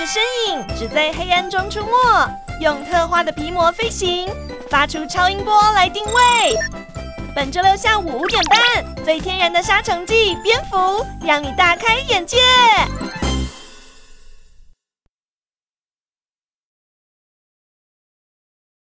的身影只在黑暗中出没，用特化的皮膜飞行，发出超音波来定位。本周六下午5点半，最天然的杀虫剂蝙蝠，让你大开眼界。